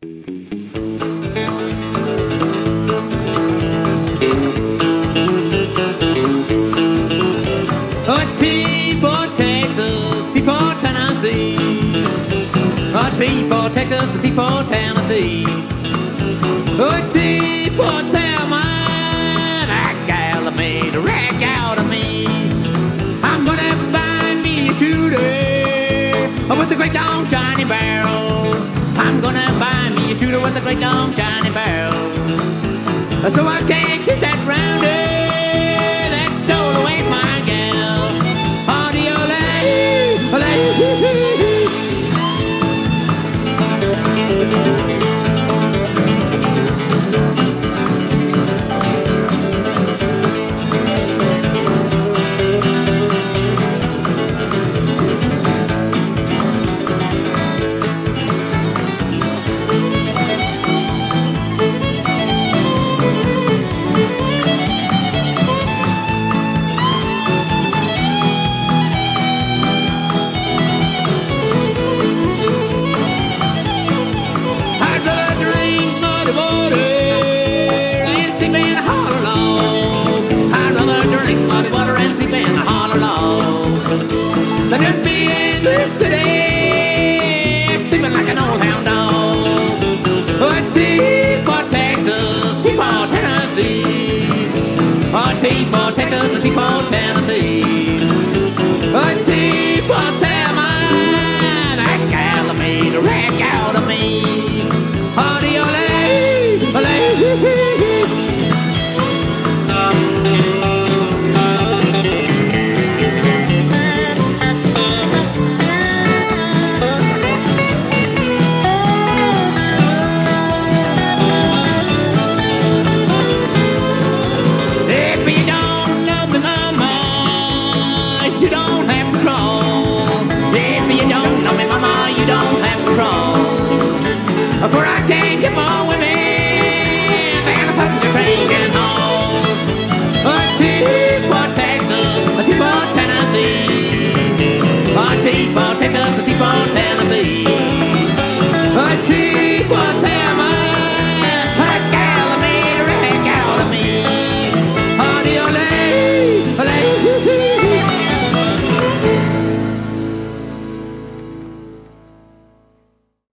Hot P for Texas, T for Tennessee. Hot P for Texas, T for Tennessee. Hot T for Thelma, that gal made a wreck out of me. I'm gonna find me a shooter with a great long shiny barrel. I'm gonna find me a shooter with a great long shiny barrel, so I can't kick that rounder that stole away my gal. Let it be endless today.